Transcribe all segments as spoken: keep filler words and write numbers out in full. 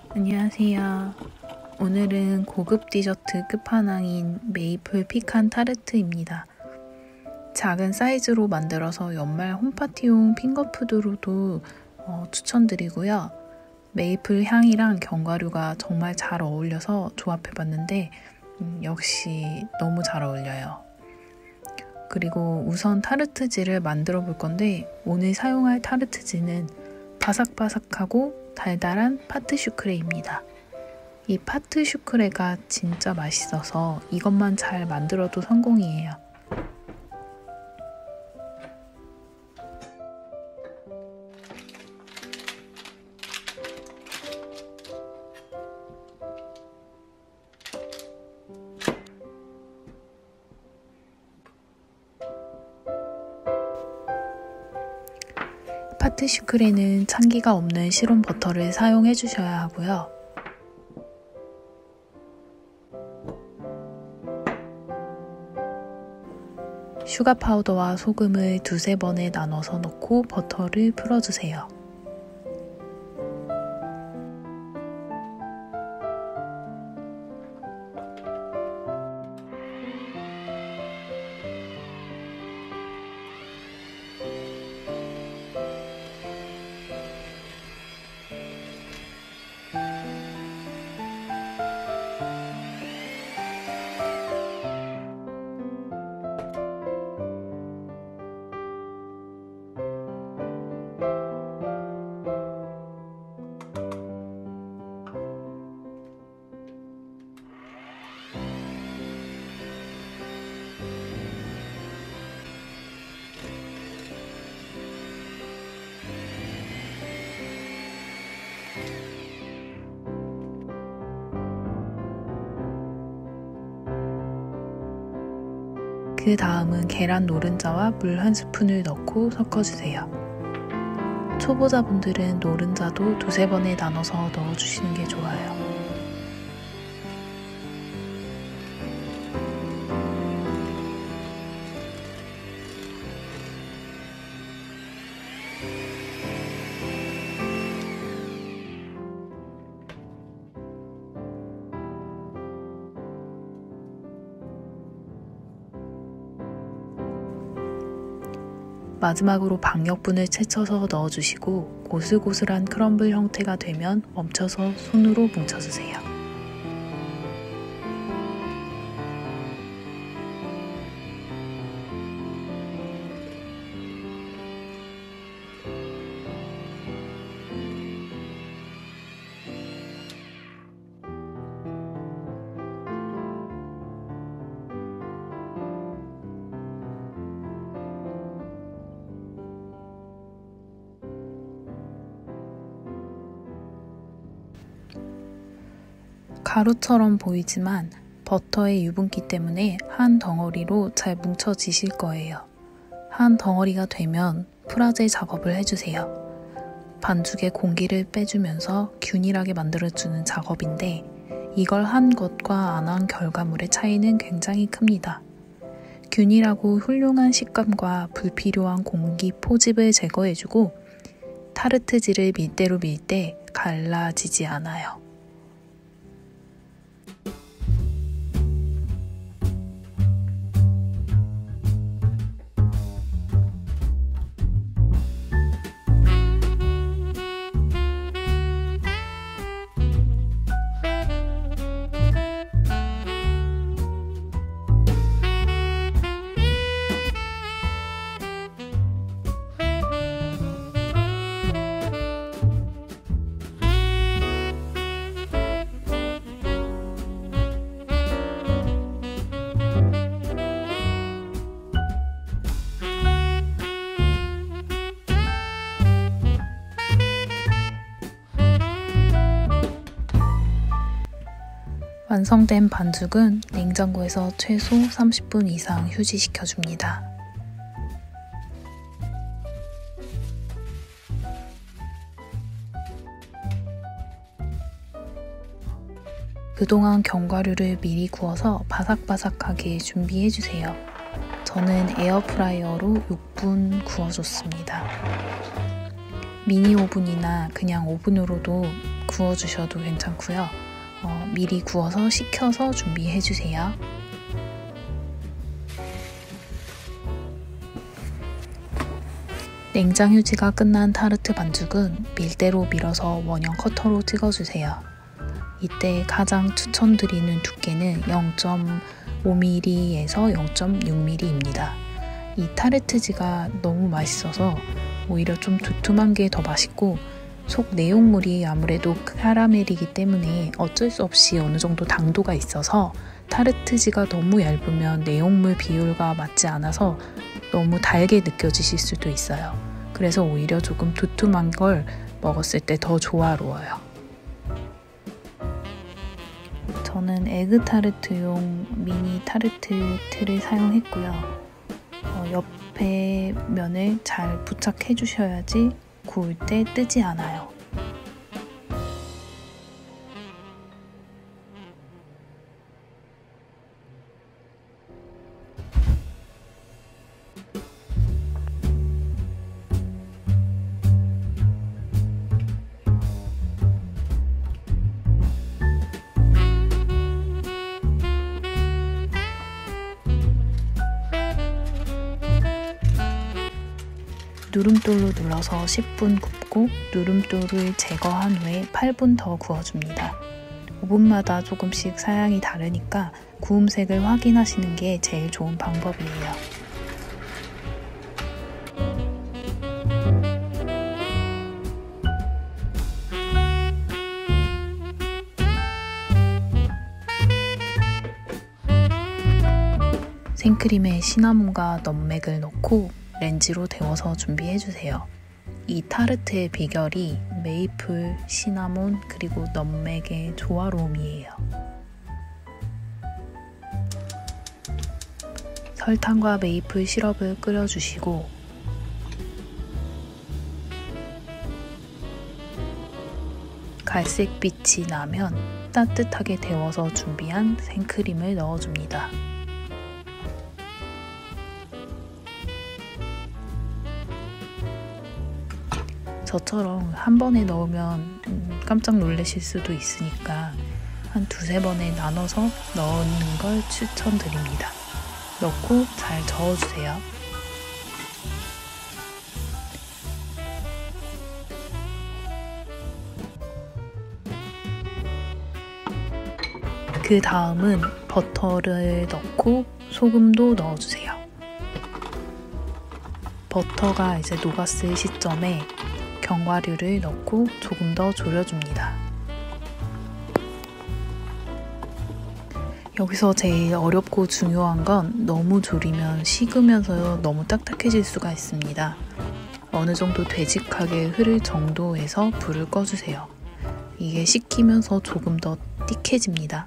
안녕하세요. 오늘은 고급 디저트 끝판왕인 메이플 피칸 타르트입니다. 작은 사이즈로 만들어서 연말 홈파티용 핑거푸드로도 어, 추천드리고요. 메이플 향이랑 견과류가 정말 잘 어울려서 조합해봤는데 음, 역시 너무 잘 어울려요. 그리고 우선 타르트지를 만들어 볼 건데 오늘 사용할 타르트지는 바삭바삭하고 달달한 파트 슈크레입니다. 이 파트 슈크레가 진짜 맛있어서 이것만 잘 만들어도 성공이에요. 파트 슈크레는 찬기가 없는 실온 버터를 사용해 주셔야 하고요. 슈가 파우더와 소금을 두세 번에 나눠서 넣고 버터를 풀어주세요. 그 다음은 계란 노른자와 물 한 스푼을 넣고 섞어주세요. 초보자분들은 노른자도 두세 번에 나눠서 넣어주시는 게 좋아요. 마지막으로 박력분을 채쳐서 넣어주시고 고슬고슬한 크럼블 형태가 되면 멈춰서 손으로 뭉쳐주세요. 가루처럼 보이지만 버터의 유분기 때문에 한 덩어리로 잘 뭉쳐지실 거예요. 한 덩어리가 되면 프라젤 작업을 해주세요. 반죽에 공기를 빼주면서 균일하게 만들어주는 작업인데 이걸 한 것과 안 한 결과물의 차이는 굉장히 큽니다. 균일하고 훌륭한 식감과 불필요한 공기 포집을 제거해주고 타르트지를 밀대로 밀 때 갈라지지 않아요. 완성된 반죽은 냉장고에서 최소 삼십 분 이상 휴지시켜줍니다. 그동안 견과류를 미리 구워서 바삭바삭하게 준비해주세요. 저는 에어프라이어로 육 분 구워줬습니다. 미니 오븐이나 그냥 오븐으로도 구워주셔도 괜찮고요. 어, 미리 구워서 식혀서 준비해주세요. 냉장 휴지가 끝난 타르트 반죽은 밀대로 밀어서 원형 커터로 찍어주세요. 이때 가장 추천드리는 두께는 영 점 오 밀리미터에서 영 점 육 밀리미터입니다. 이 타르트지가 너무 맛있어서 오히려 좀 두툼한 게 더 맛있고, 속 내용물이 아무래도 카라멜이기 때문에 어쩔 수 없이 어느 정도 당도가 있어서 타르트지가 너무 얇으면 내용물 비율과 맞지 않아서 너무 달게 느껴지실 수도 있어요. 그래서 오히려 조금 두툼한 걸 먹었을 때 더 조화로워요. 저는 에그 타르트용 미니 타르트 틀을 사용했고요. 어, 옆에 면을 잘 부착해 주셔야지 구울 때 뜨지 않아요. 누름돌로 눌러서 십 분 굽고 누름돌을 제거한 후에 팔 분 더 구워줍니다. 오븐마다 조금씩 사양이 다르니까 구움색을 확인하시는 게 제일 좋은 방법이에요. 생크림에 시나몬과 넛맥을 넣고 렌즈로 데워서 준비해주세요. 이 타르트의 비결이 메이플, 시나몬, 그리고 넛맥의 조화로움이에요. 설탕과 메이플 시럽을 끓여주시고 갈색빛이 나면 따뜻하게 데워서 준비한 생크림을 넣어줍니다. 저처럼 한 번에 넣으면 깜짝 놀라실 수도 있으니까 한 두세 번에 나눠서 넣는 걸 추천드립니다. 넣고 잘 저어주세요. 그 다음은 버터를 넣고 소금도 넣어주세요. 버터가 이제 녹았을 시점에 견과류를 넣고 조금 더 졸여줍니다. 여기서 제일 어렵고 중요한 건 너무 졸이면 식으면서 너무 딱딱해질 수가 있습니다. 어느 정도 되직하게 흐를 정도에서 불을 꺼주세요. 이게 식히면서 조금 더 띡해집니다.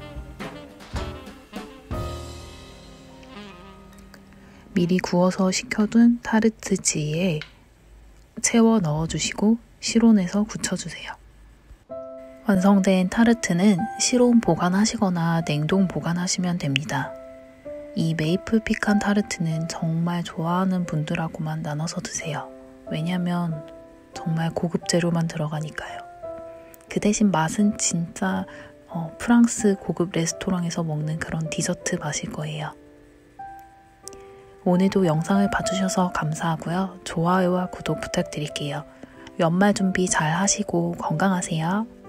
미리 구워서 식혀둔 타르트지에 채워 넣어주시고 실온에서 굳혀주세요. 완성된 타르트는 실온 보관하시거나 냉동 보관하시면 됩니다. 이 메이플 피칸 타르트는 정말 좋아하는 분들하고만 나눠서 드세요. 왜냐면 정말 고급 재료만 들어가니까요. 그 대신 맛은 진짜 어, 프랑스 고급 레스토랑에서 먹는 그런 디저트 맛일 거예요. 오늘도 영상을 봐주셔서 감사하고요. 좋아요와 구독 부탁드릴게요. 연말 준비 잘 하시고 건강하세요.